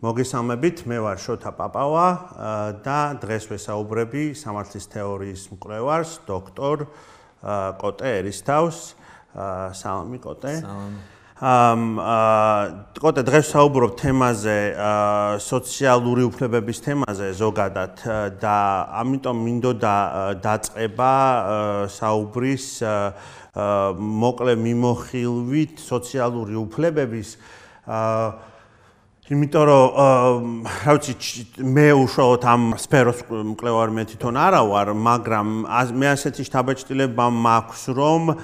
მოგესალმებით, მე ვარ შოთა პაპავა და დღეს ვესაუბრები სამართლის თეორიის მკვლევარს, დოქტორ კოტე ერისთავს. სალამი კოტე. კოტე, დღეს ვსაუბრობ თემაზე, სოციალური უფლებების თემაზე ზოგადად და ამიტომ მინდოდა დაწყება საუბრის მოკლე მიმოხილვით სოციალური უფლებების იმიტომ რომ რა ვიცი მე უშუალოდ ამ სფეროს მკვლევარი მე თვითონ არა ვარ, მაგრამ მე ასეთი შთაბეჭდილება მაქვს, რომ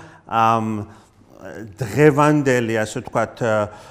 დღევანდელი ასე ვთქვათ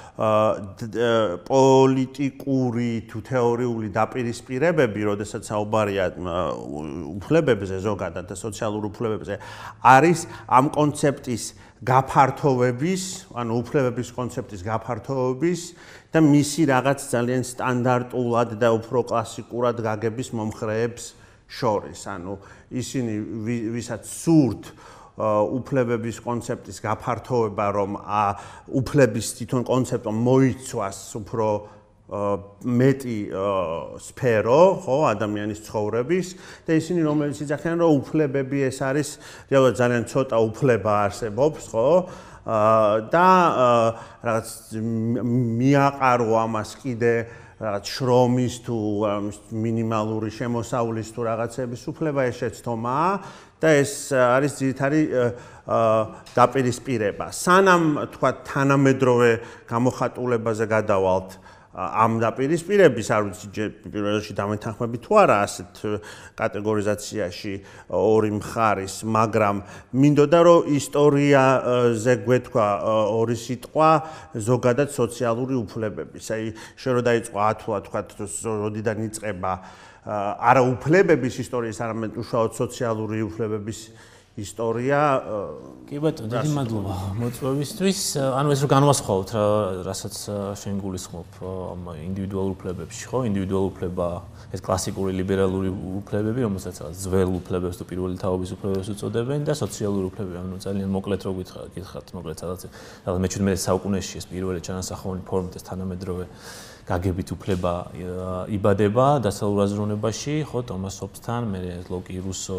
პოლიტიკური თუ თეორიული დაპირისპირებები, როდესაც საუბარია უფლებებზე ზოგადად და სოციალურ უფლებებზე, არის ამ კონცეპტის გაფართოვების, ანუ უფლებების კონცეპტის გაფართოვების და მისი რაღაც ძალიან სტანდარტულად და უფრო კლასიკურად გაგების მომხრეებს შორის. ანუ ისინი ვისაც სურთ უფლებების კონცეპტის გაფართოვება, რომ უფლების თვითონ კონცეპტო მოიცვას უფრო მეტი სფერო, ხო, ადამიანის ცხოვრების და ისინი რომელიც იძახიან, რომ უფლებები ეს არის რეალურად ძალიან ცოტა უფლება არსებობს, ხო? და რაღაც მიაყარო ამას კიდე რაღაც შრომის თუ მინიმალური შემოსავლის თუ რაღაცების უფლება ეს შეცდომაა და ეს არის ძირითადი დაპირისპირება. სანამ თქვა თანამედროვე გამოხატულებაზე გადავალთ ამ დაპირისპირების, არ ვიცი პირველ რიგში დამეთანხმები თუ არა ასეთ კატეგორიზაციაში ორი მხარის, მაგრამ მინდოდა რომ ისტორიაზე გვეთქვა ორი სიტყვა ზოგადად სოციალური უფლებების. აი შენ რო დაიწყო ათვლა თქვა როდიდან იწყება არა უფლებების ისტორიის, არამედ უშუალოდ სოციალური უფლებების ისტორია. კი ბატონო, დიდი მადლობა მოწვევისთვის. ანუ ეს რო განვასხვაოთ რა, რასაც შენ გულისხმობ ამ ინდივიდუალურ უფლებებში, ხო? ინდივიდუალური უფლება ეს კლასიკური ლიბერალური უფლებები, რომელსაც ძველ უფლებებს თუ პირველი თაობის უფლებებს უწოდებენ და სოციალური უფლებები, ანუ ძალიან მოკლედ რო გითხრათ, მოკლედ სადაც მე-17 საუკუნეში ეს პირველი ჩანასახავი ფორმით ეს თანამედროვე გაგებით უფლება იბადება დასავლურ აზროვნებაში, ხო, თომას ჰობსთან, მე ლოკი, რუსო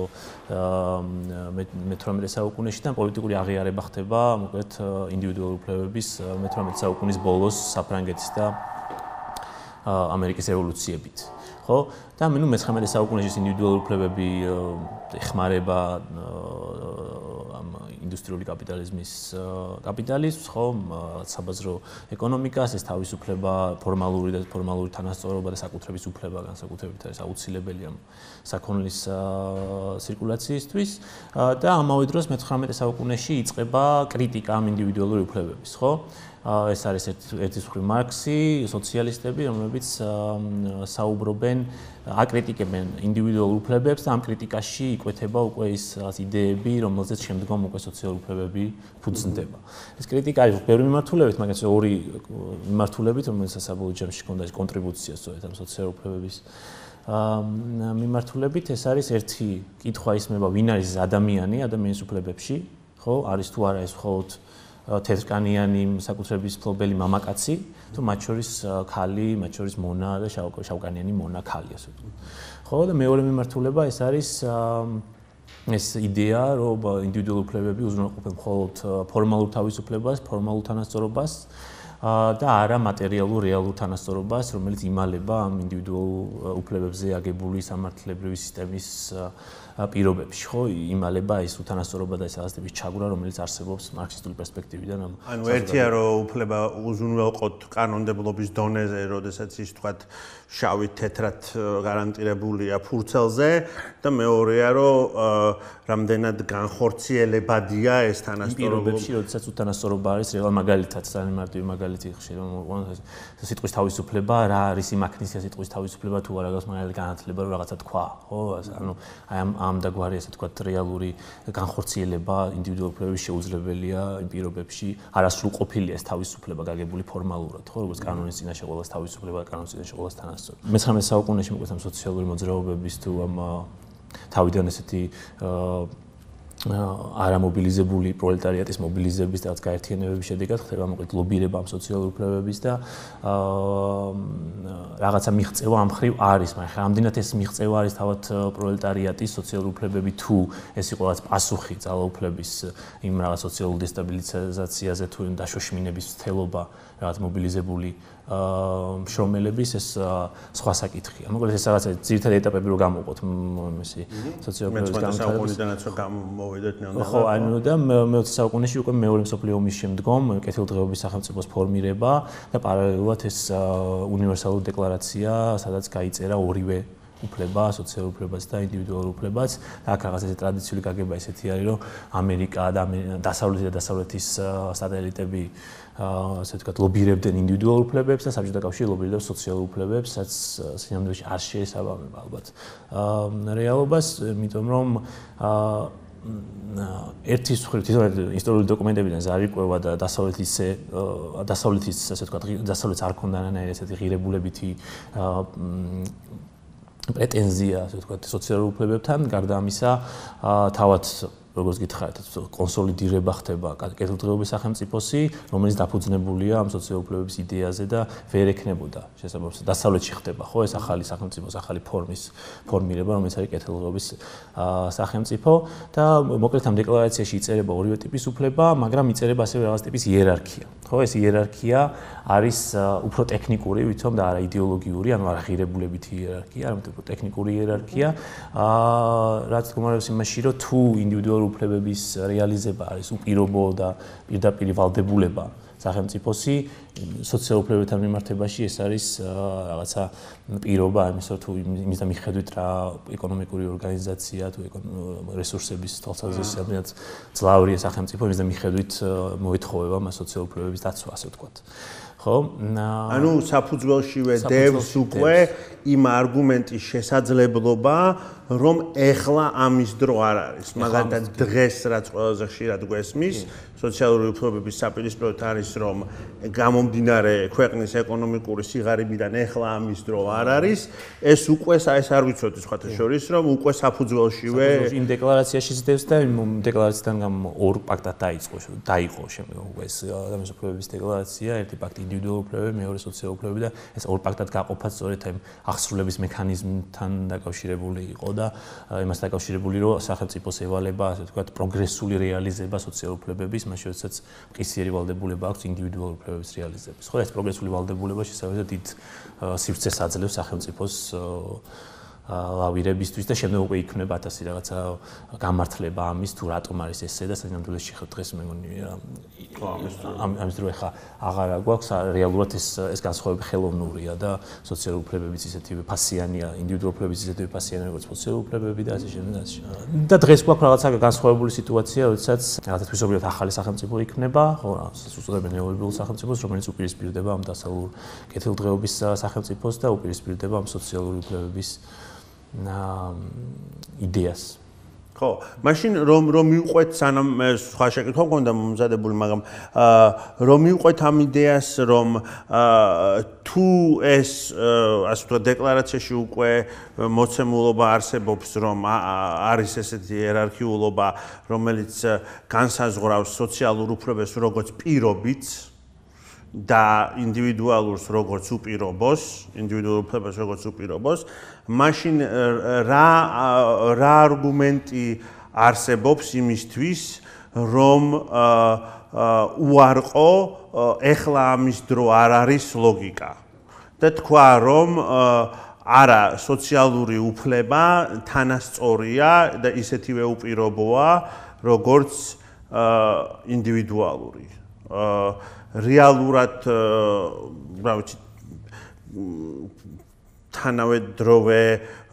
მე-18 საუკუნეში და პოლიტიკური აღიარება ხდება მოკლედ ინდივიდუალური უფლებების მე-18 საუკუნის ბოლოს საფრანგეთის და ამერიკის რევოლუციებით. ხო? და მე მე-19 საუკუნეში ინდივიდუალური უფლებები ეხმარება ამ ინდუსტრიული კაპიტალიზმის კაპიტალიზმს, ხო, საბაზრო ეკონომიკას, ეს თავისუფლება, ფორმალური და ფორმალური თანასწორობა და საკუთრების უფლება განსაკუთრებით არის აუცილებელი ამ საქონლის ცირკულაციისთვის და ამავე დროს მე-19 საუკუნეში იწყება კრიტიკა ამ ინდივიდუალური უფლებების, ხო? ეს არის ერთის მხრივ მარქსი, სოციალისტები, რომლებიც საუბრობენ, აკრიტიკებენ ინდივიდუალურ უფლებებს და ამ კრიტიკაში იკვეთება უკვე ის იდეები, რომელზეც შემდგომ უკვე სოციალური უფლებები ფუძნდება. ეს კრიტიკა არის ბევრი მიმართულებით, მაგრამ ორი მიმართულებით, რომელიც საბოლოო ჯამში ჰქონდა ეს კონტრიბუცია სწორედ ამ სოციალური უფლებების მიმართულებით, ეს არის ერთი კითხვა ისმება, ვინ არის ადამიანი ადამიანის უფლებებში, ხო? არის თუ არა ეს მხოლოდ თეთრკანიანი საკუთრების მფლობელი მამაკაცი, თუ მათ შორის ქალი, მათ შორის მონა და შავკანიანი მონა ქალი, ასე ვთქვათ. ხო, და მეორე მიმართულება ეს არის ეს იდეა, რომ ინდივიდუალური უფლებები უზრუნველყოფენ მხოლოდ ფორმალურ თავისუფლებას, ფორმალურ თანასწორობას და არა მატერიალურ რეალურ თანასწორობას, რომელიც იმალება ამ ინდივიდუალურ უფლებებზე აგებული სამართლებრივი სისტემის პირობებში, ხო, იმალება ეს უთანასწორობა და ეს რაღაცების ჩაგვრა, რომელიც არსებობს მარქსისტული პერსპექტივიდან. ანუ ერთია რომ უფლება უზრუნველყოთ კანონმდებლობის დონეზე, როდესაც ის თქვათ შავით თეთრად გარანტირებულია ფურცელზე და მეორეა რომ რამდენად განხორციელებადია ეს თანასწორობა. პირობებში, როდესაც უთანასწორობა არის, რეალ მაგალითად, ძალიან მარტივი მაგალითი ხშირად სიტყვის თავისუფლება, რა არის იმაქნისია სიტყვის თავისუფლება თუ არა გავს მაგალითად განათლება რომ რაღაცა თქვა, ხო? ანუ აი ამ დაგვარი ასე თქვათ რეალური განხორციელება ინდივიდუალურ უფლებებში შეუძლებელია იმ პირობებში, არასრულყოფილია ეს თავისუფლება გაგებული ფორმალურად, ხო, როგორც კანონის წინაშე ყოველას თავისუფლება და კანონის წინაშე ყოველას თანასწორობა. მე-19 საუკუნეში მოკლედ ამ სოციალური მოძრაობების თუ ამ თავიდან ესეთი არამობილიზებული პროლეტარიატის მობილიზების და რაც გაერთიანებების შედეგად ხდება მოკლედ ლობირება ამ სოციალურ უფლებების და რაღაცა მიღწევა ამ ხრივ არის, მაგრამ რამდენად ეს მიღწევა არის თავად პროლეტარიატის სოციალური უფლებები თუ ეს იყო რაღაც პასუხი ძალაუფლების იმ რაღაც სოციალურ დესტაბილიზაციაზე თუ დაშოშმინების ცდელობა რაღაც მობილიზებული მშრომელების ეს სხვა საკითხია. მოკლედ ეს რაღაცა ძირითადი ეტაპები რო გამოვყოთ მისი სოციოფილოსოფიის განვითარებიდანაც რო გამოვიდეთ ნელ-ნელა. ხო, ანუ და მე-20 საუკუნეში უკვე მეორე მსოფლიო ომის შემდგომ კეთილდღეობის სახელმწიფოს ფორმირება და პარალელურად ეს უნივერსალური დეკლარაცია, სადაც გაიწერა ორივე უფლება, სოციალურ უფლებაც და ინდივიდუალურ უფლებაც. და აქ რაღაც ეს ტრადიციული გაგება ესეთი არის, რომ ამერიკა და დასავლეთის სატელიტები ასე ვთქვათ, ლობირებდნენ ინდივიდუალურ უფლებებს და საბჭოთა კავშირი ლობირებს სოციალურ უფლებებს, რაც სინამდვილეში არ შეესაბამება ალბათ რეალობას, იმიტომ რომ ერთის მხრივ თვითონ ისტორიული დოკუმენტებიდან ზარიყვება და დასავლეთის ასე ვთქვათ, დასავლეთს არ ქონდა რანაირი ესეთი ღირებულებითი პრეტენზია, ასე ვთქვათ, სოციალურ უფლებებთან, გარდა ამისა, თავად როგორც გითხარით, კონსოლიდირება ხდება კეთილდღეობის სახელმწიფოსი, რომელიც დაფუძნებულია ამ სოციალურ უფლებების იდეაზე და ვერ ექნებოდა შესაბამისად დასავლეთში ხდება, ხო, ეს ახალი სახელმწიფოს, ახალი ფორმის ფორმირება, რომელიც არის კეთილდღეობის სახელმწიფო და მოკლედ ამ დეკლარაციაში იწერება ორივე ტიპის უფლება, მაგრამ იწერება ასევე რაღაც ტიპის იერარქია. ხო, ეს იერარქია არის უფრო ტექნიკური, ვითომ და არა იდეოლოგიური, ანუ არა ღირებულებითი იერარქია, არამედ უფრო ტექნიკური იერარქია, რაც გუმარებს იმაში, რომ თუ ინდივიდუალური უფლებების რეალიზება არის უპირობო და პირდაპირ ვალდებულება სახელმწიფოსი, სოციალურ უფლებებთან მიმართებაში ეს არის რაღაცა პირობა, ამისა თუ იმის და მიხედვით რა ეკონომიკური ორგანიზაცია თუ რესურსების თვალსაზრისით რამდენად ძლავრია სახელმწიფო, იმის და მიხედვით მოეთხოვება მას სოციალურ უფლებების დაცვა, ასე ვთქვათ. ხო? ანუ საფუძველშივე დევს უკვე იმ არგუმენტის შესაძლებლობა, რომ ეხლა ამის დრო არ არის, მაგალითად დღეს რაც ყველაზე ხშირად გვესმის, სოციალური უფლებების საპირისპიროდ არის, რომ გამომდინარე ქვეყნის ეკონომიკური სიღარიბიდან ეხლა ამის დრო არ არის, ეს უკვე ეს არ ვიცოდი სხვათა შორის, რომ უკვე საფუძველშივე იმ დეკლარაციაში ზდევს და იმ დეკლარაციიდან ორ პაქტად დაიყო შემდგომ უკვე ეს ადამიანის უფლებების დეკლარაცია, ერთი პაქტი ინდივიდუალური უფლებები, მეორე სოციალური უფლებები და ეს ორ პაქტად გაყოფაც სწორედ ამ აღსრულების მექანიზმთან დაკავშირებული იყო და იმასთან დაკავშირებული, რომ სახელმწიფოს ევალება, ასე ვთქვათ, პროგრესული რეალიზება სოციალურ უფლებების, მაშინ როდესაც მყისიერი ვალდებულება აქვს ინდივიდუალურ უფლებების რეალიზების. ხო, ეს პროგრესული ვალდებულება შესაძლოა დიდ სივრცეს აძლევს სახელმწიფოს ლავირებისთვის და შემდეგ უკვე იქმნება 1000 რაღაცა გამართლება ამის თუ რატომ არის ესე და სინამდვილეში დღეს მე მგონი ამის დრო ახლა აღარ გვაქვს რეალურად ეს განსხვავება ხელოვნურია და სოციალური უფლებებიც ისეთივე ფასიანია, ინდივიდუალური უფლებებიც ისეთივე ფასიანია როგორც სოციალური უფლებები და ასე შემდეგ. და დღეს გვაქვს რაღაცა განსხვავებული სიტუაცია, როდესაც რაღაცა თვისობრივად ახალი სახელმწიფო იქნება, ხო, უწოდებენ ნეოლიბერალურ სახელმწიფოს, რომელიც უპირისპირდება ამ დასავლურ კეთილდღეობის სახელმწიფოს და უპირისპირდება ამ სოციალური უფლებების იდეას. ხო, მაშინ რომ მივყვეთ სანამ სხვა შეკითხვა მქონდა მომზადებული, მაგრამ რომ მივყვეთ ამ იდეას, რომ თუ ეს ასე ვთქვათ დეკლარაციაში უკვე მოცემულობა არსებობს, რომ არის ესეთი იერარქიულობა, რომელიც განსაზღვრავს სოციალურ უფლებებს როგორც პირობიც და ინდივიდუალურს როგორც უპირობოს, ინდივიდუალურ უფლებას როგორც უპირობოს, მაშინ რა არგუმენტი არსებობს იმისთვის, რომ უარყო ეხლა ამის დრო არ არის ლოგიკა და თქვა, რომ არა სოციალური უფლება თანასწორია და ისეთივე უპირობოა, როგორც ინდივიდუალური. რეალურად რა ვიცი თანავედროვე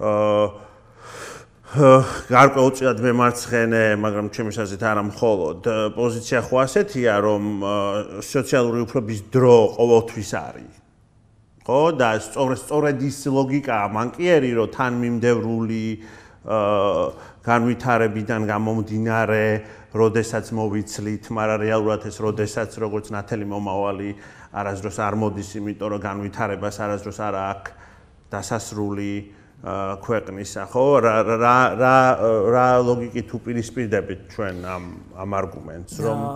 გარკვეულწილად მემარცხენე, მაგრამ ჩემი აზრით არა მხოლოდ პოზიცია ხო ასეთია, რომ სოციალური უფლების დრო ყოველთვის არის. ხო, და სწორედ ის ლოგიკაა მანკიერი, რომ თანმიმდევრული განვითარებიდან გამომდინარე, როდესაც მოვიცლით, მაგრამ რეალურად ეს როდესაც როგორც ნათელი მომავალი არასდროს არ მოდის, იმიტომ რომ განვითარებას არასდროს არ აქვს დასასრული ქვეყნისა, ხო? რა ლოგიკით უპირისპირდებით ჩვენ ამ არგუმენტს, რომ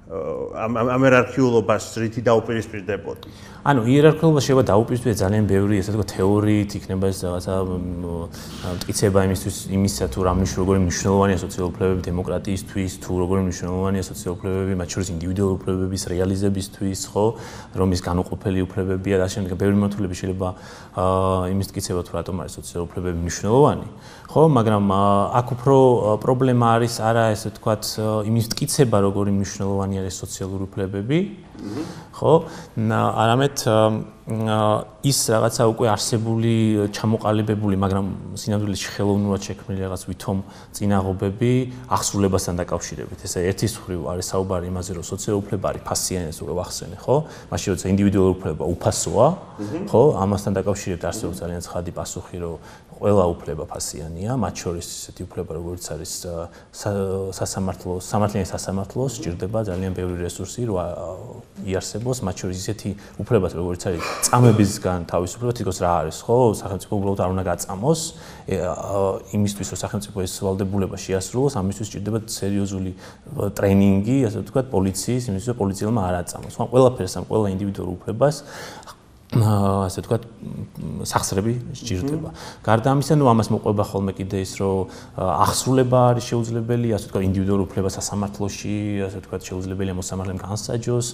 ამ იერარქიულობას რითი დაუპირისპირდებოდი? ანუ იერარქიულობა შეიძლება დაუპირისპირდეს ძალიან ბევრი, ესე ვთქვათ, თეორიით იქნება ეს რაღაცა მტკიცება იმისა თუ როგორი მნიშვნელოვანია სოციალური უფლებები დემოკრატიისთვის, თუ როგორი მნიშვნელოვანია სოციალური უფლებები, მათ შორის ინდივიდუალური უფლებების რეალიზებისთვის, ხო, რომ ის განუყოფელი უფლებებია და შემდეგ ბევრი მართლები შეიძლება იმის მტკიცება თუ რატომ არის სოციალური უფლებები მნიშვნელოვანი, ხო, მაგრამ აქ უფრო პრობლემა არის არა ესე ვთქვათ იმის მტკიცება როგორი მნიშვნელოვანი არის სოციალური უფლებები, ხო, არამედ ის რაღაცა უკვე არსებული ჩამოყალიბებული, მაგრამ სინამდვილეში ხელოვნურად შექმნილი რაღაც ვითომ წინაღობები აღსრულებასთან დაკავშირებით. ესე ერთის მხრივ არის საუბარი იმაზე, რომ სოციალური უფლება არის ფასიანი, ეს უკვე ვახსენე, ხო? მაშინ როცა ინდივიდუალური უფლება უფასოა, ხო? ამასთან დაკავშირებით არსებობს ძალიან ცხადი პასუხი, რომ ყველა უფლება ფასიანია, მათ შორის ესეთი უფლება, როგორც არის სამართლიანი სასამართლოს, სჭირდება ძალიან ბევრი რესურსი, რომ იარსებოს, მათ შორის ისეთი უფლება, როგორც არის წამებისგან თავისუფლება, თითქოს რა არის, ხო? სახელმწიფო უბრალოდ არ უნდა გაწამოს, იმისთვის, რომ სახელმწიფო ეს ვალდებულება შეასრულოს, ამისთვის სჭირდება სერიოზული ტრენინგი, ასე ვთქვათ, პოლიციის, იმისთვის, რომ პოლიციელმა არ აწამოს. მაგრამ ყველაფერს ამ ყველა ინდივიდუალურ უფლებას ასე ვთქვათ, სახსრები სჭირდება. გარდა ამისა, ამას მოყვება ხოლმე კიდე ის, რომ აღსრულება არის შეუძლებელი, ასე ვთქვათ, ინდივიდუალურ უფლებას სასამართლოში, ასე ვთქვათ, შეუძლებელია მოსამართლემ განსაჯოს,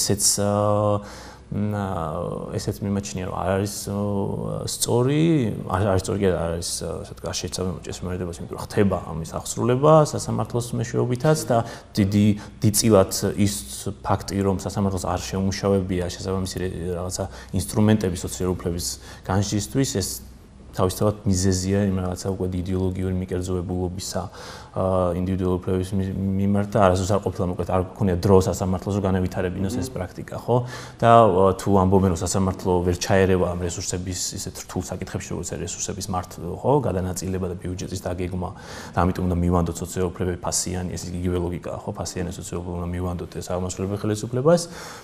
ესეც მიმაჩნია, რომ არ არის სწორი, არ არის სწორი, არ არის, ასე ვთქვათ, შეიძლება მოწესრიგებას, იმიტომ რომ ხდება ამის აღსრულება სასამართლოს მეშვეობითაც და დიდწილად ის ფაქტი, რომ სასამართლოს არ შეუმუშავებია შესაბამისი რაღაცა ინსტრუმენტები სოციალური უფლების განსჯისთვის, ეს თავისთავად მიზეზია იმ რაღაცა უკვე იდეოლოგიური მიკერძოებულობისა ინდივიდუალური უფლების მიმართ და არასდროს არ ყოფილა მოკლედ არ გქონია დრო სასამართლოს რომ განევითარებინოს ეს პრაქტიკა, ხო? და თუ ამბობენ რომ სასამართლო ვერ ჩაერევა ამ რესურსების ისეთ რთულ საკითხებში როგორც არის რესურსების ხო, გადანაწილება და ბიუჯეტის დაგეგმა და ამიტომ უნდა მივანდოთ სოციალური უფლებები ფასიანი, ეს იგივე ლოგიკაა, ხო? ფასიანი სოციალური უფლება უნდა მივანდოთ ეს აღმასრულებელ ხელისუფლებას.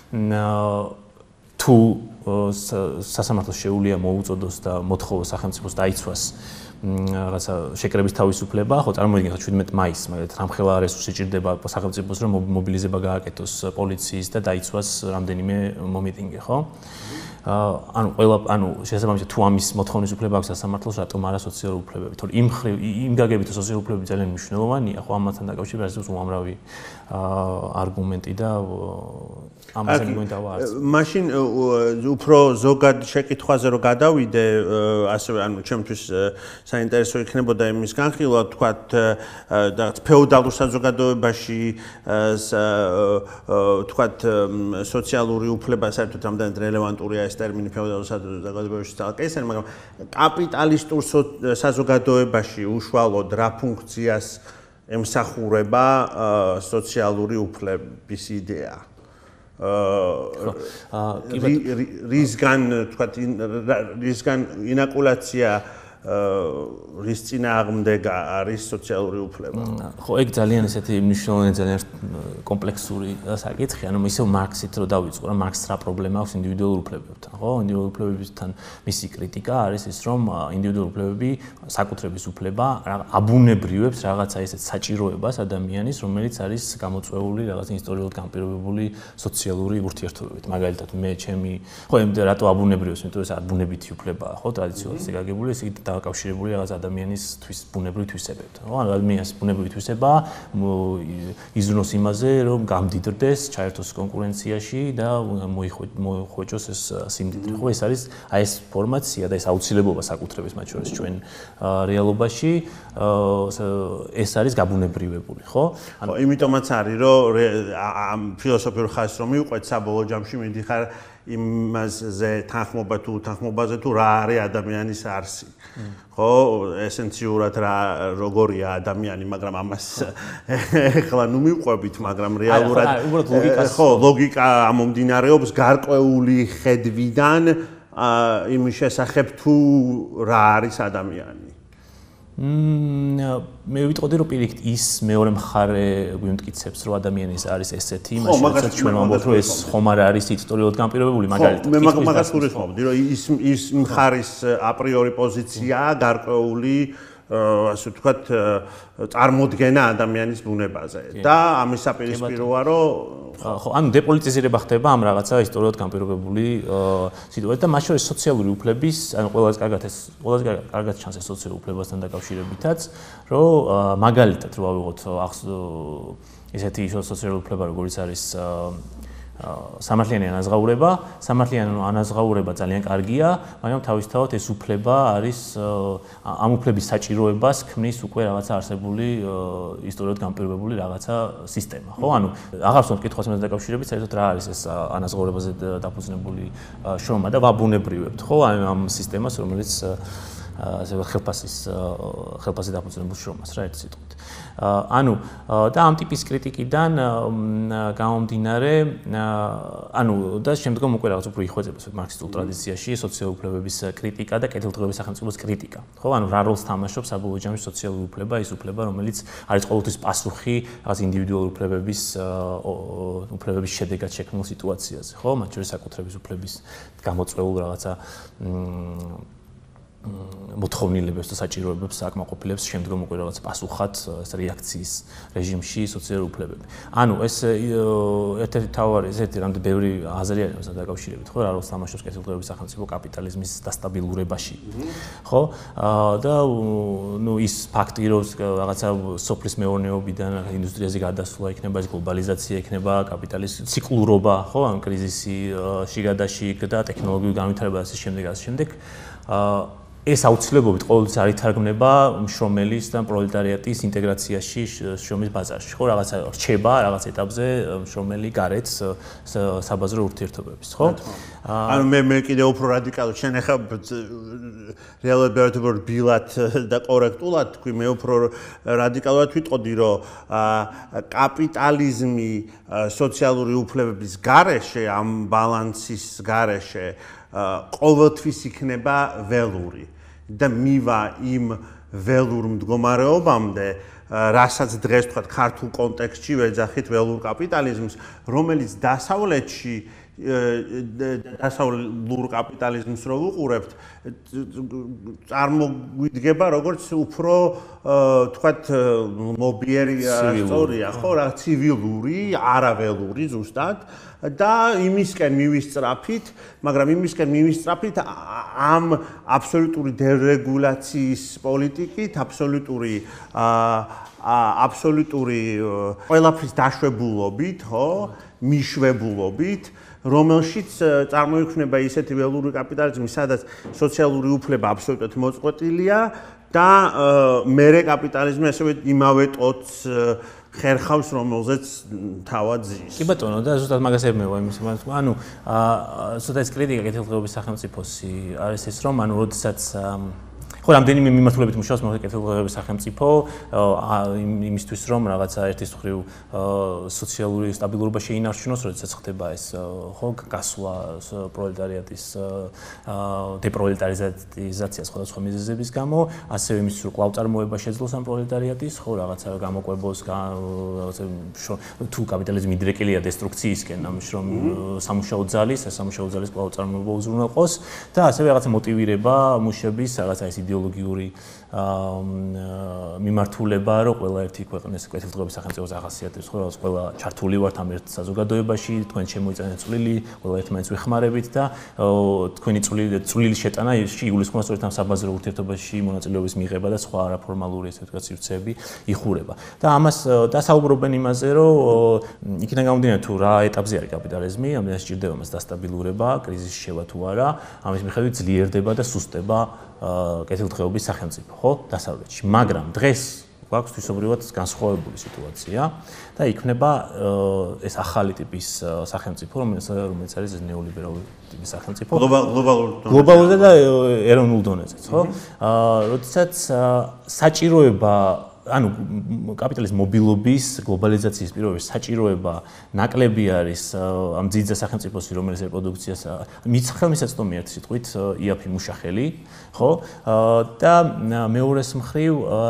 თუ სასამართლოს შეუძლია მოუწოდოს და მოთხოვოს სახელმწიფოს დაიცვას რაღაცა შეკრების თავისუფლება, ხო, წარმოიდგინეთ 17 მაისს, მაგალითად, რამხელა რესურსი ჭირდება სახელმწიფოს, რომ მობილიზება გააკეთოს პოლიციის და დაიცვას რამდენიმე მომიტინგი, ხო? ანუ შესაბამისად თუ ამის მოთხოვნის უფლება აქვს სასამართლოს, რატომ არა სოციალური უფლებები? თორე იმ გაგებით სოციალური უფლებები ძალიან მნიშვნელოვანია, ხო, ამასთან დაკავშირებით არის უამრავი არგუმენტი და ამაზე მიგონითავა არც. მაშინ უფრო ზოგად შეკითხვაზე რომ გადავიდე, ასევე ანუ ჩემთვის საინტერესო იქნებოდა იმის განხილვა, თქვათ, რაღაც ფეოდალურ საზოგადოებაში, თქვათ, სოციალური უფლება საერთოდ რამდენად რელევანტურია ეს ტერმინი ფეოდალურ საზოგადოებაში წალკეისენ, მაგრამ კაპიტალისტურ საზოგადოებაში უშუალოდ რა ფუნქციას ემსახურება სოციალური უფლების იდეა? რისგან, თქვათ, რისგან ინაკულაცია რის წინააღმდეგ არის სოციალური უფლება. ხო, ეგ ძალიან ესეთი მნიშვნელოვანი, ძალიან კომპლექსური საკითხია. ანუ ისევ მარქსით რო დავიწყო, რა მარქსს რა პრობლემა აქვს ინდივიდუალურ უფლებებთან, ხო? ინდივიდუალურ უფლებებთან მისი კრიტიკა არის ის, რომ ინდივიდუალური უფლებები, საკუთრების უფლება აბუნებრივებს რაღაცა ესეთ საჭიროებას ადამიანის, რომელიც არის გამოწვეული რაღაც ისტორიულად განპირობებული სოციალური ურთიერთობებით. მაგალითად, ხო, რატო აბუნებრივებს, იმიტომ რომ ეს აბუნებითი უფლებაა, ხო, ტრადიციულად ესე გაგებული, ესე დაკავშირებული რაღაც ადამიანის ბუნებრივი თვისებებთან. ხო, ადამიანის ბუნებრივი თვისება იზრუნოს იმაზე, რომ გამდიდრდეს, ჩაერთოს კონკურენციაში და მოიხვეჭოს ეს სიმდიდრე. ხო, ეს არის ეს ფორმაცია და ეს აუცილებლობა საკუთრების მათ შორის ჩვენ რეალობაში ეს არის გაბუნებრივებული, ხო? ანუ იმიტომაც არის, რომ ამ ფილოსოფიურ ხაზს რომ მივყვეთ საბოლოო ჯამში მიდიხარ იმაზე თანხმობაზე თუ რა არის ადამიანის არსი. ხო, ესენციურად როგორია ადამიანი, მაგრამ ამას ეხლა ნუ მივყვებით, მაგრამ რეალურად ხო, ლოგიკა ამომდინარეობს გარკვეული ხედვიდან იმის შესახებ თუ რა არის ადამიანი. მე ვიტყოდი რომ პირიქით ის მეორე მხარე გვიმტკიცებს რომ ადამიანის არის ესეთი იმაში როდესაც ჩვენ ვამბობთ რომ ეს ხომ არ არის ისტორიულად განპირობებული მაგალითად მე მაგას გულისხმობდი რომ ის მხარის აპრიორი პოზიციაა გარკვეული ასე ვთქვათ წარმოდგენა ადამიანის ბუნებაზე და ამის საპირისპიროა რომ ხო, ანუ დეპოლიტიზირება ხდება ამ რაღაცა ისტორიულად განპირობებული სიტუაციით და მათ შორის სოციალური უფლების, ანუ ყველაზე კარგად ჩანს ეს სოციალური უფლებასთან დაკავშირებითაც, რომ მაგალითად რო ავიღოთ ესეთი სოციალური უფლება, როგორიც არის სამართლიანი ანაზღაურება ძალიან კარგია, მაგრამ თავისთავად ეს უფლება არის ამ უფლების საჭიროებას ქმნის უკვე რაღაცა არსებული ისტორიულად განპირობებული რაღაცა სისტემა, ხო? ანუ აღარ ვსვამ კითხვას მასთან დაკავშირებით, საერთოდ რა არის ეს ანაზღაურებაზე დაფუძნებული შრომა და ვაბუნებრივებთ, ხო? ამ სისტემას, რომელიც ასე ხელფასი დაფუძნებულ შრომას რა ერთ სიტყვით. ანუ და ამ ტიპის კრიტიკიდან გამომდინარე, ანუ და შემდგომ უკვე რაღაც უფრო იხვეწებს მარქსისტულ ტრადიციაში სოციალური უფლებების კრიტიკა და კეთილდღეობის სახელმწიფოს კრიტიკა. ხო, ანუ რა როლს თამაშობს საბოლოო ჯამში სოციალური უფლება, ის უფლება, რომელიც არის ყოველთვის პასუხი რაღაც ინდივიდუალური უფლებების შედეგად შექმნილ სიტუაციაზე, ხო? მათ შორის საკუთრების უფლების გამოწვეულ რაღაცა მოთხოვნილებებს და საჭიროებებს აკმაყოფილებს შემდგომ უკვე რაღაც პასუხად ეს რეაქციის რეჟიმში სოციალური უფლებები. ანუ ეს ერთ-ერთი თავარი, ესეთი რამდენი ბევრი აზრი არის მასთან დაკავშირებით, ხო, რა როლს თამაშობს კეთილდღეობის სახელმწიფო კაპიტალიზმის დასტაბილურებაში. ხო? და ნუ ის ფაქტი, რომ რაღაცა სოფლის მეურნეობიდან ინდუსტრიაზე გადასვლა იქნება, ეს გლობალიზაცია იქნება, კაპიტალიზმის ციკლურობა, ხო, ან კრიზისი შიგადაშიგ და ტექნოლოგიური განვითარება ასე შემდეგ ეს აუცილებლობით ყოველთვის არ ითარგმნება მშრომელის და პროლეტარიატის ინტეგრაციაში შრომის ბაზარში. ხო, რაღაცა რჩება რაღაც ეტაპზე მშრომელი გარეთ საბაზრო ურთიერთობების, ხო? ანუ მე კიდე უფრო რადიკალურად შენ ახლა რეალურად ვერ ბილად და კორექტულად თქვი, მე უფრო რადიკალურად ვიტყოდი, რომ კაპიტალიზმი სოციალური უფლებების გარეშე, ამ ბალანსის გარეშე ყოველთვის იქნება ველური და მივა იმ ველურ მდგომარეობამდე, რასაც დღეს თქვა ქართულ კონტექსტში ვეძახით ველურ კაპიტალიზმს, რომელიც დასავლეთში დასავლურ კაპიტალიზმს რო ვუყურებთ, წარმოგვიდგება როგორც უფრო თქვათ მობიერი ისტორია, ხო, რა ცივილური, არაველური ზუსტად და იმისკენ მივისწრაფით, მაგრამ იმისკენ მივისწრაფით ამ აბსოლუტური დერეგულაციის პოლიტიკით, აბსოლუტური ყველაფრის დაშვებულობით, ხო, მიშვებულობით, რომელშიც წარმოიქმნება ისეთი ველური კაპიტალიზმი, სადაც სოციალური უფლება აბსოლუტურად მოწყვეტილია და მერე კაპიტალიზმი ასევე იმავე ტოტს ხერხავს, რომელზეც თავად ზის. კი ბატონო, და ზუსტად მაგას ებმევა იმის, ანუ ზუსტად ეს კრიტიკა კეთილდღეობის სახელმწიფოსი არის ეს, რომ ანუ როდესაც ხო, რამდენიმე მიმართულებით მუშაობს კეთილდღეობის სახელმწიფო იმისთვის, რომ რაღაცა ერთის მხრივ სოციალური სტაბილურობა შეინარჩუნოს, როდესაც ხდება ეს ხო გასვლა პროლეტარიატის დეპროლეტარიზაცია სხვადასხვა მიზეზების გამო, ასევე იმის რომ კვლავ-წარმოება შეძლოს ამ პროლეტარიატის, ხო, რაღაცა გამოკვებოს, თუ კაპიტალიზმი მიდრეკილია დესტრუქციისკენ, ამ შრომ სამუშაო ძალის, ეს სამუშაო ძალის კვლავ-წარმოება უზრუნველყოს და ასევე რაღაცა მოტივირება მუშების რაღაცა ეს იდეოლოგიური მიმართულება, რომ ყველა ერთი ქვეყნის კეთილდღეობის სახელმწიფოს ახასიათებს, ყველა ჩართული ვართ ამ ერთ საზოგადოებაში, თქვენ შემოიწანეთ წვლილი, ყველა ერთმანეთს ვეხმარებით და თქვენი წვლილი შეტანა იგულისხმება სწორედ ამ საბაზრო ურთიერთობაში მონაწილეობის მიღება და სხვა არაფორმალური ესე ვთქვათ სივრცეები იხურება. და ამას დასაუბრობენ იმაზე, რომ იქიდან გამომდინარე თუ რა ეტაპზე არის კაპიტალიზმი, ამდენად სჭირდება მას დასტაბილურება, კრიზისი შევა თუ არა, ამის მიხედვით ძლიერდება და სუსტდება კეთილდღეობის სახელმწიფო, ხო, დასავლეთში. მაგრამ დღეს გვაქვს თვისობრივად განსხვავებული სიტუაცია და იქნება ეს ახალი ტიპის სახელმწიფო, რომელიც არის ეს ნეოლიბერალური ტიპის სახელმწიფო. გლობალურ და ეროვნულ დონეზეც, ხო? როდესაც საჭიროება ანუ კაპიტალიზმის მობილობის, გლობალიზაციის პირობებში საჭიროება ნაკლები არის ამ ძიძა სახელმწიფოსი, რომელიც რეპროდუქციას ხელმისაწვდომი ერთ სიტყვით იაფი მუშახელი, ხო? და მეორეს მხრივ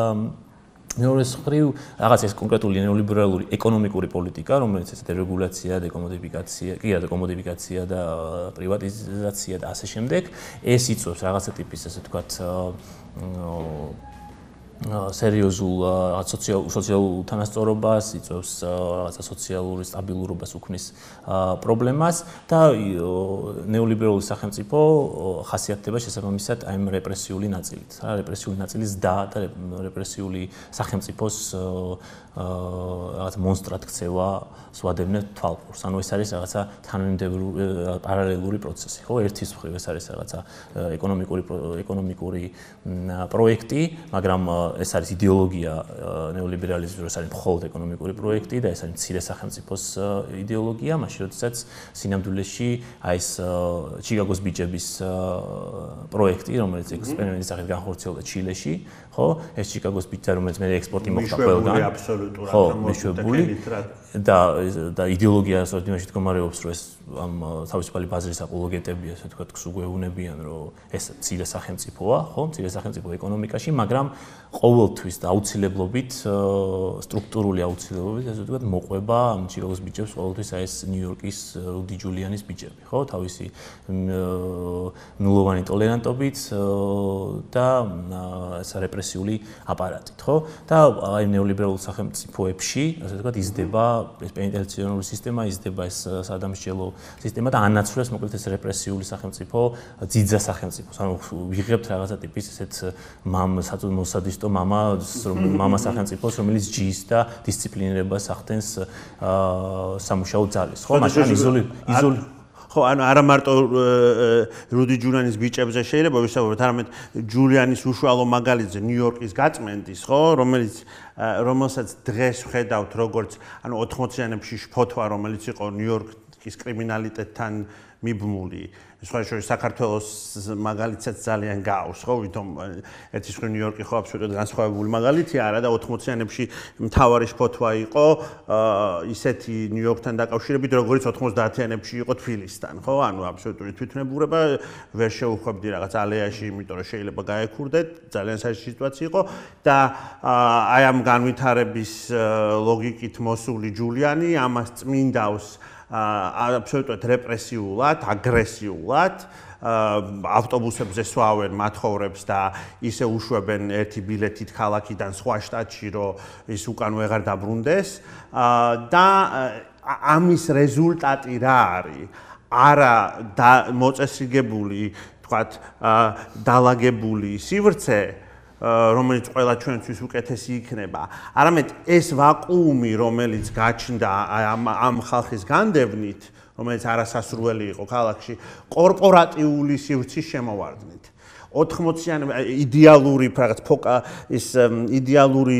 რაღაც ეს კონკრეტული ნეოლიბერალური ეკონომიკური პოლიტიკა, რომელიც ეს დერეგულაცია, დეკომოდიფიკაცია და პრივატიზაცია და ასე შემდეგ, ეს იწვევს რაღაცა ტიპის ასე ვთქვათ სერიოზულ სოციალურ თანასწორობას, იწვევს რაღაცა სოციალური სტაბილურობას უქმნის პრობლემას და ნეოლიბერალური სახელმწიფო ხასიათდება შესაბამისად აი ამ რეპრესიული ნაწილით. რეპრესიული ნაწილის და რეპრესიული სახელმწიფოს რაღაც მონსტრად ქცევა სვადებდნენ თვალყურს. ანუ ეს არის რაღაცა თანამიმდევრული პარალელური პროცესი, ხო? ერთის მხრივ ეს არის რაღაცა ეკონომიკური პროექტი, მაგრამ ეს არის იდეოლოგია ნეოლიბერალიზმის, ეს არის მხოლოდ ეკონომიკური პროექტი და ეს არის მცირე სახელმწიფოს იდეოლოგია, მაშინ როდესაც სინამდვილეში აი ეს ჩიკაგოს ბიჭების პროექტი, რომელიც ექსპერიმენტის სახით განხორციელდა ჩილეში, ხო? ეს ჩიკაგოს ბიჭი, რომელიც მე ექსპორტი მოხდა ყველგან. ხო, მეშვებული და იდეოლოგია ასეთ იმაში მდგომარეობს, რომ ეს ამ თავისუფალი ბაზრის აპოლოგეტები, ასე ვთქვათ, გსუგვეუნებიან, რომ ეს მცირე სახელმწიფოა, ხო, მცირე სახელმწიფო ეკონომიკაში, მაგრამ ყოველთვის და აუცილებლობით სტრუქტურული აუცილებლობით, ასე ვთქვათ, მოყვება ამ ჩიკაგოს ბიჭებს ყოველთვის აი ეს ნიუ-იორკის რუდი ჯულიანის ბიჭები, ხო, თავისი ნულოვანი ტოლერანტობით და ეს რეპრესიული აპარატით, ხო? და აი ნეოლიბერალურ სახელმწიფოებში, ასე ვთქვათ, იზრდება ეს პენიტენციარული სისტემა, იზრდება ეს სადამსჯელო სისტემა და ანაცვლებს მოკლედ ეს რეპრესიული სახელმწიფო ძიძა სახელმწიფოს. ანუ ვიღებთ რაღაცა ტიპის ესეთ მოსადისტო მამა სახელმწიფოს, რომელიც ჯის და დისციპლინირებას ახდენს სამუშაო ძალის. ხო, მაგრამ ხო, ანუ არა მარტო რუდი ჯულიანის ბიჭებზე შეიძლება ვისაუბროთ, არამედ ჯულიანის უშუალო მაგალითზე ნიუ-იორკის გაწმენდის, ხო, რომელსაც დღეს ვხედავთ როგორც ანუ 80-იანებში შფოთვა, რომელიც იყო ნიუ-იორკის კრიმინალიტეტთან მიბმული. სხვა შორის საქართველოს მაგალითსაც ძალიან გავს, ხო, ვითომ ერთი მხრივ ნიუ-იორკი ხო აბსოლუტურად განსხვავებული მაგალითია, არა და 80-იანებში მთავარი შფოთვა იყო ისეთი ნიუ-იორკთან დაკავშირებით, როგორც 90-იანებში იყო თბილისთან, ხო? ანუ აბსოლუტური თვითნებურება ვერ შეუხვებდი რაღაც ალეაში, იმიტომ რომ შეიძლება გაექურდეთ, ძალიან საჭირო სიტუაცია იყო და აი ამ განვითარების ლოგიკით მოსული ჯულიანი ამას წმინდავს აბსოლუტურად რეპრესიულად, აგრესიულად ავტობუსებზე სვავენ მათხოვრებს და ისე უშვებენ ერთი ბილეთით ქალაქიდან სხვა შტატში, რომ ის უკან ვეღარ დაბრუნდეს და ამის რეზულტატი რა არის? არა მოწესრიგებული, თქვათ, დალაგებული სივრცე, რომელიც ყველა ჩვენთვის უკეთესი იქნება. არამედ ეს ვაკუუმი, რომელიც გაჩნდა ამ ხალხის განდევნით, რომელიც არასასურველი იყო ქალაქში, კორპორატიული სივრცის შემოვარდნით. 80-იანი იდეალური რაღაც ის იდეალური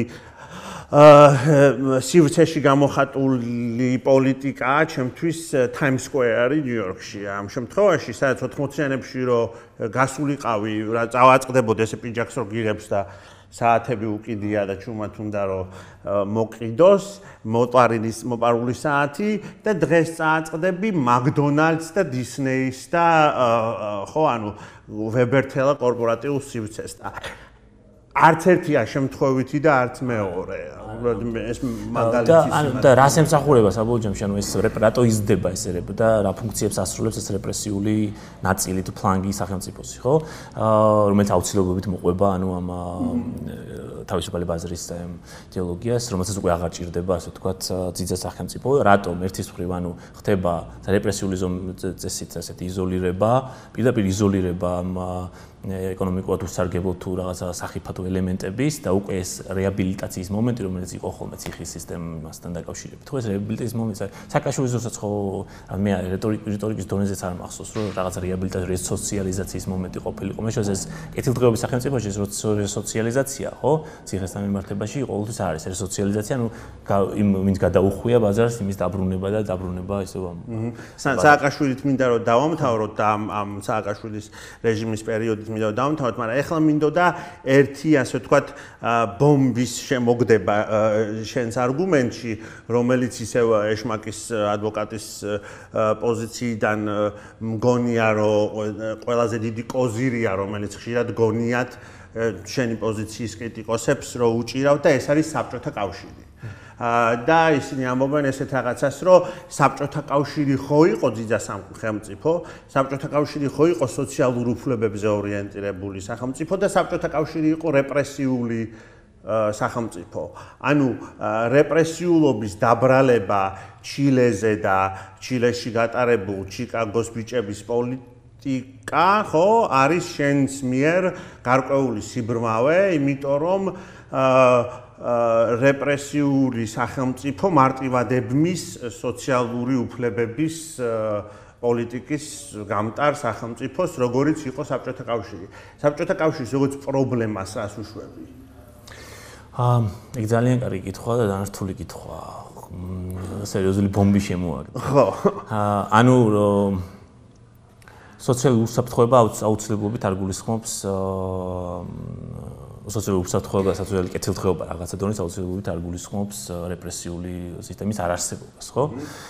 სივრცეში გამოხატული პოლიტიკაა ჩემთვის Times Square-ი ნიუ-იორკში. ამ შემთხვევაში, სადაც 80-იანებში რო გასულიყავი, რა წავაწყდებოდი ესე პიჯაკს რო გიღებს და საათები უკიდია და ჩუმად უნდა რომ მოყიდოს, მოპარული საათი და დღეს წააწყდები McDonald's და Disney-ს და ხო, ანუ ვებერთელა კორპორატიულ სივრცეს და არც ერთია შემთხვევითი და არც მეორე. ეს მაგალითი და რას ემსახურება საბოლოო ჯამში, ანუ ეს რატო იზრდება ეს და რა ფუნქციებს ასრულებს ეს რეპრესიული ნაწილი თუ ფლანგი სახელმწიფოსი, ხო? რომელიც აუცილებლობით მოყვება ანუ ამ თავისუფალი ბაზრის იდეოლოგიას, რომელსაც უკვე აღარ ჭირდება, ასე ვთქვათ, ძიძა სახელმწიფო. რატომ ერთის მხრივ ანუ ხდება რეპრესიული წესით ასეთი იზოლირება, პირდაპირ იზოლირება ეკონომიკურად უსარგებლო თუ რაღაცა სახიფათო ელემენტების და უკვე ეს რეაბილიტაციის მომენტი, რომელიც იყო ხოლმე ციხის სისტემასთან დაკავშირებით. ხო, ეს რეაბილიტაციის მომენტი საკაშურის დროსაც ხო მე რიტორიკის დონეზეც არ მახსოვს, რომ რაღაცა რეაბილიტაციის რესოციალიზაციის მომენტი ყოფილიყო. მე შევას ეს კეთილდღეობის სახელმწიფოში ეს რესოციალიზაცია, ხო? ციხესთან მიმართებაში ყოველთვის არის რესოციალიზაცია, ანუ ვინც გადაუხვია ბაზარს, იმის დაბრუნება და დაბრუნება ისე სააკაშვილით მინდა რომ დავამთავროთ და ამ სააკაშვილის რეჟიმის პერიოდით მინდა რომ დავამთავროთ, მაგრამ ეხლა მინდოდა ერთი ასე ვთქვათ ბომბის შემოგდება შენს არგუმენტში, რომელიც ისევ ეშმაკის ადვოკატის პოზიციიდან მგონია რომ ყველაზე დიდი კოზირია, რომელიც ხშირად გონიათ შენი პოზიციის კრიტიკოსებს რომ უჭირავ და ეს არის საბჭოთა კავშირი. და ისინი ამბობენ ესეთ რაღაცას, რომ საბჭოთა კავშირი ხო იყო ძიძა სახელმწიფო, საბჭოთა კავშირი ხო იყო სოციალურ უფლებებზე ორიენტირებული სახელმწიფო და საბჭოთა კავშირი იყო რეპრესიული სახელმწიფო. ანუ რეპრესიულობის დაბრალება ჩილეზე და ჩილეში გატარებულ ჩიკაგოს ბიჭების პოლიტიკა, ხო, არის შენს მიერ გარკვეული სიბრმავე, იმიტომ რომ რეპრესიული სახელმწიფო მარტივადებმის სოციალური უფლებების პოლიტიკის გამტარ სახელმწიფოს, როგორიც იყო საბჭოთა კავშირი. საბჭოთა კავშირის როგორც პრობლემას რას უშვები? ეგ ძალიან კარგი კითხვა და დანართული კითხვა. სერიოზული ბომბი შემოაგდო. ხო. ანუ სოციალური უსაფრთხოება აუცილებლობით არ გულისხმობს სოციალური უსაფრთხოება, სოციალური კეთილდღეობა რაღაცა დონის აუცილებლობით არ გულისხმობს რეპრესიული სისტემის არარსებობას, ხო?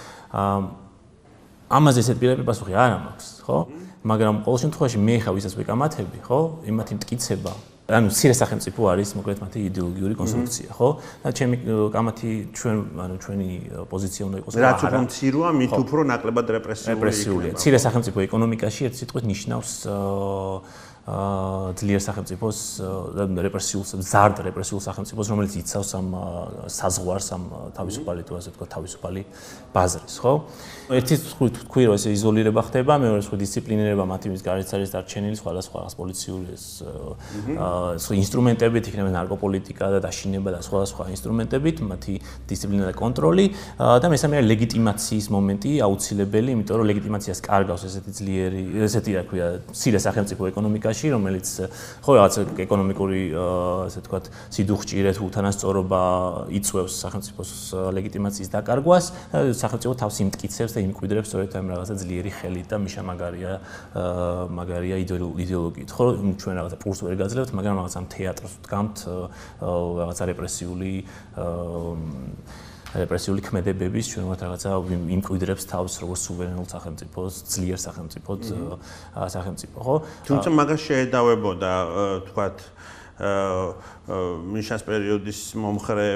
ამაზე ესეთ პირდაპირ პასუხი არ მაქვს, ხო? მაგრამ ყოველ შემთხვევაში მე ხა ვისაც ვიკამათები, ხო? იმათი მტკიცება ანუ მცირე სახელმწიფო არის მოკლედ მათი იდეოლოგიური კონსტრუქცია, ხო? და ჩემი კამათი ჩვენი პოზიცია უნდა იყოს რაც უფრო მცირეა, მით უფრო ნაკლებად რეპრესიულია. მცირე სახელმწიფო ეკონომიკაში ერთ სიტყვით ნიშნავს ძლიერ სახელმწიფოს რეპრესიულ ზარდ რეპრესიულ სახელმწიფოს, რომელიც იცავს ამ საზღვარს, ამ თავისუფალი თუ ასე ვთქვათ, თავისუფალი ბაზრის, ხო? ერთი თქვი რომ ეს იზოლირება ხდება, მეორე სხვა დისციპლინირება მათი მის გარეთ არის დარჩენილი სხვადასხვა პოლიციური ინსტრუმენტებით, იქნება ნარკოპოლიტიკა და დაშინება და სხვადასხვა ინსტრუმენტებით, მათი დისციპლინა და კონტროლი და მესამე არის ლეგიტიმაციის მომენტი აუცილებელი, იმიტომ რომ ლეგიტიმაციას კარგავს ესეთი ძლიერი, ესეთი რა ქვია, მცირე სახელმწიფო ეკონომიკაში, რომელიც ხო რაღაც ეკონომიკური ასე ვთქვათ, სიდუხჭირე თუ უთანასწორობა იწვევს სახელმწიფოს ლეგიტიმაციის დაკარგვას, სახელმწიფო თავს იმტკიცებს და იმკვიდრებს სწორედ ამ რაღაცა ძლიერი ხელით და მიშა მაგარია იდეოლოგიით. ხო, ჩვენ რაღაცა პურს ვერ გაძლევთ, მაგრამ რაღაცა თეატრს ვდგამთ რაღაცა რეპრესიული ქმედებების ჩვენ რაღაცა იმკვიდრებს თავს როგორც სუვერენულ სახელმწიფოს, ძლიერ სახელმწიფოდ, სახელმწიფო, ხო? თუმცა მაგას შეედავებოდა, თქვათ, მიშას პერიოდის მომხრე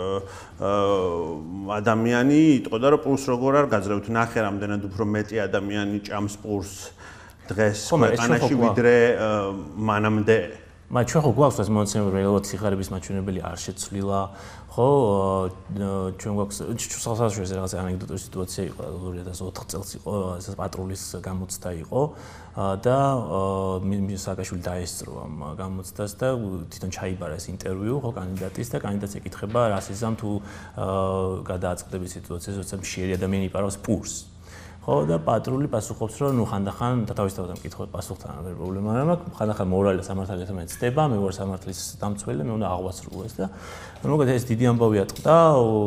ადამიანი იტყოდა, რომ პურს როგორ არ გაძლევთ, ნახე რამდენად უფრო მეტი ადამიანი ჭამს პურს დღეს ქვეყანაში ვიდრე მანამდე. მაგრამ ჩვენ ხო გვაქვს ეს მონაცემები, რეალურად სიხარების მაჩვენებელი არ შეცვლილა, ხო? ჩვენ გვაქვს შესაძლოა რაღაც ანეკდოტური სიტუაცია იყო 2004 წელს იყო, ეს პატრულის გამოცდა იყო და სააკაშვილი დაესწრო ამ გამოცდას და თვითონ ჩაიბარა ეს ინტერვიუ ხო კანდიდატის და კანდიდატს ეკითხება რას იზამ თუ გადააწყდები სიტუაციას, როცა მშიერი ადამიანი იპარავს პურს. ხო და პატრული პასუხობს რომ ნუ ხანდახან თავისთავად ამ კითხვებს პასუხთან არ პრობლემა არ მაქვს, ხანდახან მორალი და სამართალი ერთმანეთს ცდება, მე ვარ სამართლის დამცველი, მე უნდა აღვასრულო ეს და მოგეთ ეს დიდი ამბავი ატყდა,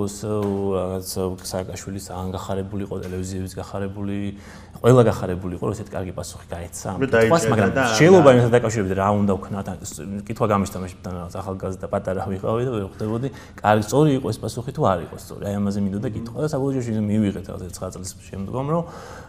რაღაც სააკაშვილის ანგახარებული იყო, ტელევიზიების გახარებული, ყველა გახარებული იყო, რომ ესეთ კარგი პასუხი გაეცა. მაგრამ შეიძლება იმასთან დაკავშირებით რა უნდა ვქნათ, კითხვა გამიშთამაშებ თან რაღაც ახალგაზრდა პატარა ვიყავი და ვერ ხვდებოდი, კარგი სწორი იყო ეს პასუხი თუ არ იყო სწორი. აი ამაზე მინდოდა კითხვა და საბოლოო ჯერში მივიღეთ რაღაც 9 წლის შემდგომ, რომ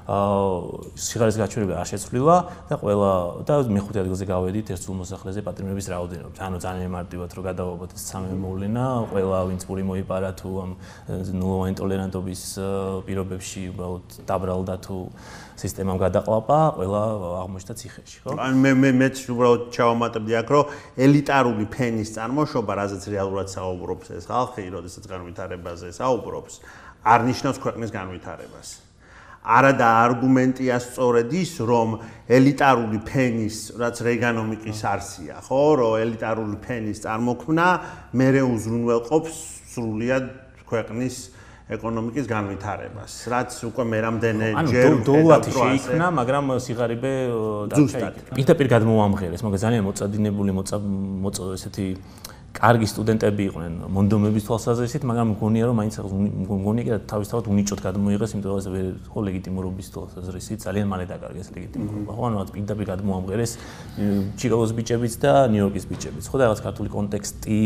სიხარის გაჩვენება არ შეცვლილა და ყველა და მეხუთე ადგილზე გავედით ერთ სულ მოსახლეზე პატრონების რაოდენობით. ანუ ძალიან მარტივად რომ გადავაბოთ ეს სამი მოვლენა, ყველა ვინც პური მოიპარა თუ ამ ნულოვანი ტოლერანტობის პირობებში უბრალოდ დაბრალდა თუ სისტემამ გადაყლაპა, ყველა აღმოჩნდა ციხეში, ხო? ანუ მეც უბრალოდ ჩავამატებდი აქ, რომ ელიტარული ფენის წარმოშობა, რაზეც რეალურად საუბრობს ეს ხალხი, როდესაც განვითარებაზე საუბრობს, არ ნიშნავს ქვეყნის განვითარებას. არადა არგუმენტია სწორედ ის, რომ ელიტარული ფენის, რაც რეგანომიკის არსია, ხო, რომ ელიტარული ფენის წარმოქმნა მერე უზრუნველყოფს სრულიად ქვეყნის ეკონომიკის განვითარებას, რაც უკვე მერამდენე ჯერ დოულათი შეიქმნა, მაგრამ სიღარიბე დარჩა. პირდაპირ გადმოამღერეს, მაგრამ ძალიან მოწადინებული ესეთი კარგი სტუდენტები იყვნენ მონდომების თვალსაზრისით, მაგრამ მგონია რომ მაინც მგონია თავისთავად უნიჭოდ გადმოიღეს, იმიტომ რომ ეს ხო ლეგიტიმურობის თვალსაზრისით ძალიან მალე დაკარგეს ლეგიტიმურობა. ხო, ანუ პირდაპირ გადმოამღერეს ჩიკაგოს ბიჭებიც და ნიუ-იორკის ბიჭებიც. ხო და რაღაც ქართული კონტექსტი,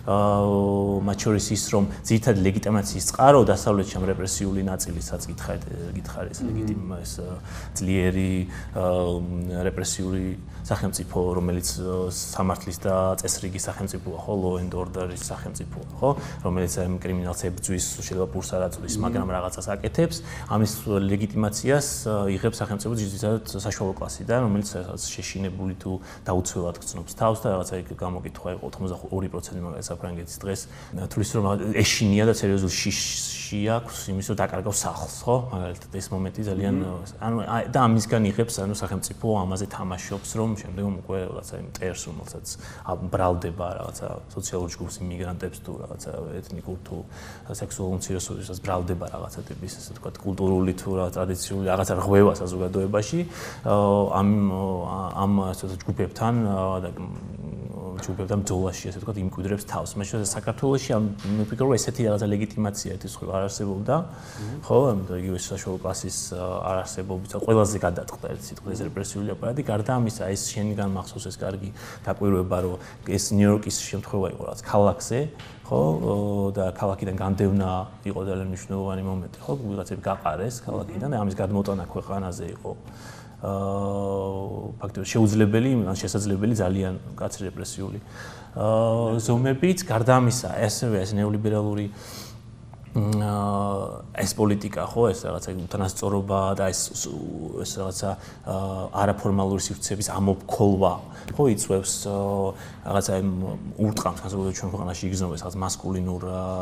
მათ შორის ის რომ ძირითადად ლეგიტიმაციის წყარო დასავლეთში ამ რეპრესიული ნაწილისაც გითხარით ლეგიტიმას ძლიერი რეპრესიული სახელმწიფო, რომელიც სამართლის და წესრიგის სახელმწიფოა, ხო? ხო, law and order-ის სახელმწიფოა, ხო, რომელიც ამ კრიმინალს ებრძვის, შეიძლება პურს არ აწვდის, მაგრამ რაღაცას აკეთებს, ამის ლეგიტიმაციას იღებს სახელმწიფო ძირითადად საშუალო კლასიდან, რომელიც შეშინებული თუ დაუცველად გრძნობს თავს და რაღაცა იქ გამოკითხვა იყო 82% მაგალითად საფრანგეთის დღეს თulis რომ ეშინია და სერიოზულ შიში აქვს იმის რომ დაკარგავს სახლს, ხო? მაგალითად ეს მომენტი ძალიან ანუ და ამისგან იღებს ანუ სახელმწიფო ამაზე თამაშობს რომ შემდეგ უკვე რაღაცა იმ ტერს რომელსაც ბრალდება რაღაცა სოციალურ ჯგუფს იმიგრანტებს თუ რაღაცა ეთნიკურ თუ სექსუალურ უმცირესობებს ბრალდება რაღაცა ტიპის ასე ვთქვათ კულტურული თუ რა ტრადიციული რაღაცა რღვევა საზოგადოებაში ამ ასე ჯგუფებთან და ჯგუფებთან ბრძოლაში ასე ვთქვათ იმკვიდრებს თავს. მაგრამ საქართველოში მე ვფიქრობ რომ ესეთი რაღაცა ლეგიტიმაცია ეს ხო არ არსებობდა. ხო, ამიტომ იგივე საშუალო კლასის არარსებობისა ყველაზე გადაწყდა ერთ სიტყვის რეპრესიული აპარატი. გარდა ამისა, ეს შენგან მახსოვს ეს კარგი დაკვირვება, რომ ეს ნიუ-იორკის შემთხვევა იყო რაღაც ქალაქზე, ხო, და ქალაქიდან განდევნა იყო ძალიან მნიშვნელოვანი მომენტი, ხო, ვიღაცები გაყარეს ქალაქიდან და ამის გადმოტანა ქვეყანაზე იყო ფაქტობრივად შეუძლებელი, ან შესაძლებელი ძალიან კაცრი რეპრესიული ზომებით. გარდა ამისა, ასევე ეს ნეოლიბერალური ეს პოლიტიკა ხო ეს რაღაცა უთანასწორობა და ეს რაღაცა არაფორმალური სივრცეების ამოფქოლვა ხო იწვევს რაღაცა ურტყამს განსაკუთრებით ჩვენ ქვეყანაში იგრძნობს რაღაც მასკულინურ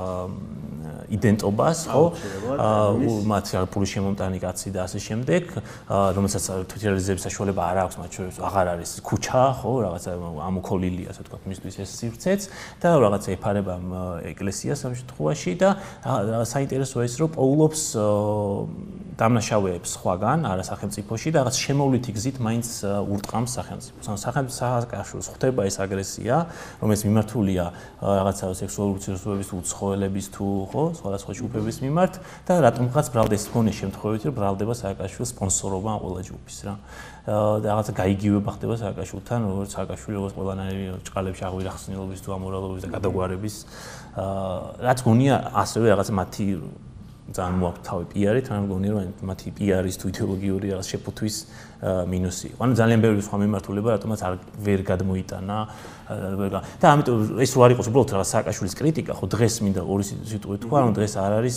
იდენტობას ხო მათ პური შემომტანი კაცი და ასე შემდეგ რომელსაც თვითრეალიზების საშუალება არ აქვს მათ შორის აღარ არის ქუჩა ხო რაღაცა ამოქოლილია ასე ვთქვათ მისთვის ეს სივრცეც და რაღაცა ეფარება ეკლესიას ამ შემთხვევაში და საინტერესოა ის რომ პოულობს დამნაშავეებს სხვაგან არა სახელმწიფოში და რაღაც შემოვლითი გზით მაინც ურტყამს სახელმწიფოს. ანუ სახელმწიფოს ხდება ეს აგრესია, რომელიც მიმართულია რაღაცა სექსუალური უმცირესობების თუ უცხოელების თუ ხო, სხვადასხვა ჯგუფების მიმართ და რატომღაც ბრალდეს მქონე შემთხვევით რომ ბრალდება სააკაშვილის სპონსორობა ყველა ჯგუფის რა. და რაღაცა გაიგივება ხდება სააკაშვილთან, როგორც სააკაშვილი როგორც ყველანაირი ჭყალებში აღვირახსნილობის თუ ამორალობის და გადაგვარების რაც გონია ასევე რაღაცა მათი ძალიან მოაქვს თავი პიარი, თან მგონია რომ მათი პიარის თუ იდეოლოგიური რაღაც შეფუთვის მინუსი იყო. ანუ ძალიან ბევრი სხვა მიმართულება რატომაც ვერ გადმოიტანა და ამიტომ ეს რო არ იყოს უბრალოდ რაღაც სააკაშვილის კრიტიკა, ხო დღეს მინდა ორი სიტყვით თქვა, რომ დღეს არ არის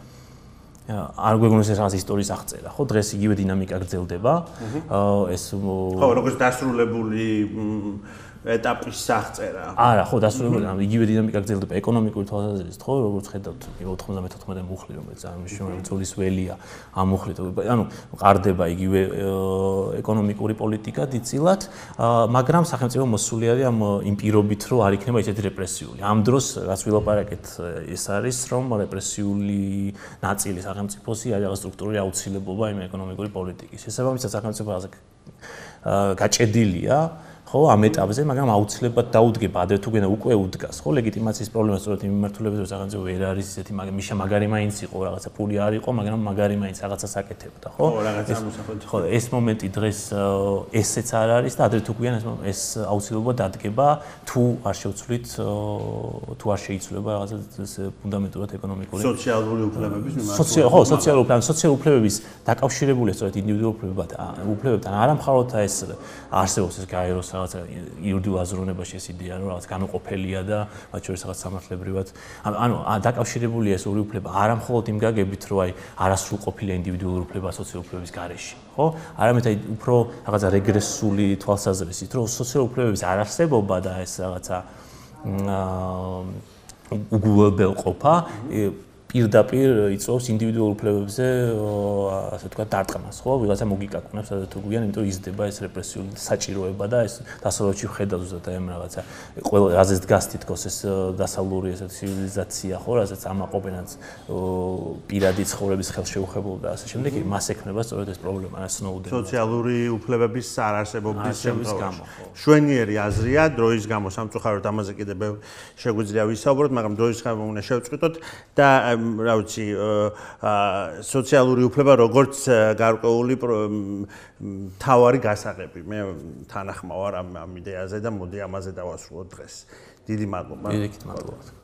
არ გვეგონოს ეს რაღაც ისტორიის აღწერა, ხო დღეს იგივე დინამიკა გრძელდება. ეს ხო როგორც დასრულებული ეტაპის აღწერა. არა, ხო, დასრულებული, იგივე დინამიკა გრძელდება ეკონომიკური თვალსაზრისით, ხო, როგორც ხედავთ, 94 მუხლი, რომელიც ამ შემოგვიყვება ძოლის ველია, ამ მუხლით, ანუ ყარდება იგივე ეკონომიკური პოლიტიკა დიდწილად, მაგრამ სახელმწიფო მოსული არის ამ იმ პირობით, რომ არ იქნება ისეთი რეპრესიული. ამ დროს რაც ვილაპარაკეთ, ეს არის, რომ რეპრესიული ნაწილი სახელმწიფოსი არის რაღაც სტრუქტურული აუცილებლობა იმ ეკონომიკური პოლიტიკის. შესაბამისად, სახელმწიფო ასე გაჭედილია ხო ამ ეტაპზე, მაგრამ აუცილებლად დაუდგება, ადრე თუ გენა უკვე უდგას, ხო, ლეგიტიმაციის პრობლემა სწორედ იმ მიმართულებით, რომ სახელმწიფო ვერ არის ისეთი, მიშა მაგარი მაინც იყო, რაღაცა პული არ იყო, მაგრამ მაგარი მაინც რაღაცას აკეთებდა, ხო? ხო, რაღაცა მოსახელდა. ხო, ეს მომენტი დღეს ესეც არ არის და ადრე თუ გვიან ეს აუცილებლად დადგება, თუ არ შევცვლით, თუ არ შეიცვლება რაღაცა ფუნდამენტურად ეკონომიკური სოციალური უფლებების მიმართულებით. ხო, სოციალური უფლებების დაკავშირებულია სწორედ ინდივიდუალურ უფლებებთან, არა მხოლოდ ეს არსებობს ეს გაეროს რაღაცა იურიდიულ აზროვნებაში ეს იდეა რომ რაღაც განუყოფელია და მათ შორის რაღაც სამართლებრივად ანუ დაკავშირებულია ეს ორი უფლება არა მხოლოდ იმ გაგებით რომ აი არასრულყოფილია ინდივიდუალური უფლება სოციალური უფლებების გარეშე ხო არამედ აი უფრო რაღაცა რეგრესული თვალსაზრისით რომ სოციალური უფლებების არარსებობა და ეს რაღაცა უგულებელყოფა პირდაპირ იწვევს ინდივიდუალურ უფლებებზე ასე ვთქვათ დარტყმას, ხო? ვიღაცა მოგიკაკუნებს, ასე თუ გვიან, იმიტომ იზრდება ეს რეპრესიული საჭიროება და ეს დასავლეთში ვხედავთ ზუსტად ამ რაღაცა ყველა რაზეც დგას თითქოს ეს დასავლური ესეთი ცივილიზაცია, ხო, რაზეც ამაყობენაც პირადი ცხოვრების ხელშეუხებულ და ასე შემდეგ, მას ექნება სწორედ ეს პრობლემა, რა სნოუდენი. სოციალური უფლებების არარსებობის შემთხვევაში. შვენიერი აზრია, დროის გამო სამწუხაროდ ამაზე კიდევ შეგვიძლია ვისაუბროთ, მაგრამ დროის გამო უნდა შევწყვიტოთ და რა ვიცი სოციალური უფლება როგორც გარკვეული თავარი გასაღები. მე თანახმავ ამ იდეაზე და მოდი ამაზე დავასრულოთ დღეს. დიდი მადლობა. დიდი მადლობა.